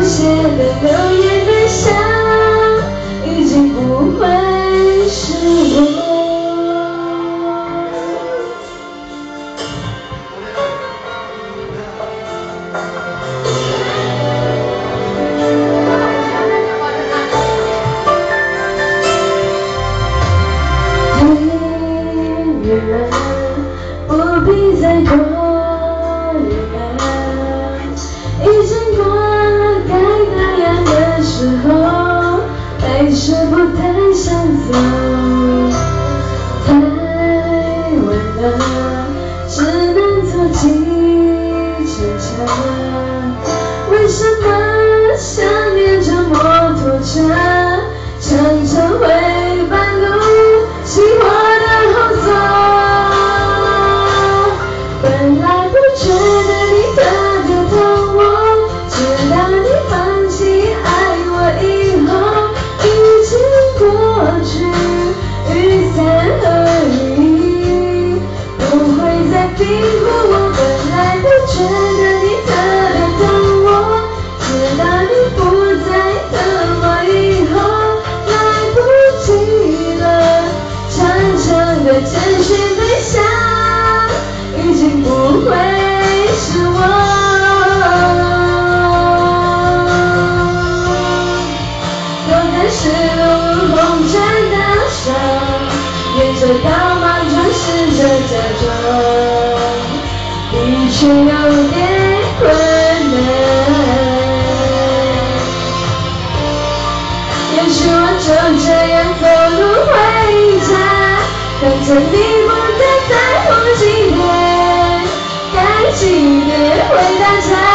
现的留言对象，已经不会是我。对人不必再多远，已经过了该那样的时候，还是不太想走。太晚了，只能坐计程车。为什么想念着摩托车，常常会半路熄火的后座？本来不觉得你特别疼我，直到你放弃爱我以后，已经过去，雨伞和雨不会再庇护我。本来不觉得你特别疼我，直到你不再等我以后，来不及了，长长的简讯对象已经不会是我。坐在十路红尘的上，沿着导盲转试着假装，的确有点困难。也许我就这样走路回家，看着你不再在乎几点，该几点回到家。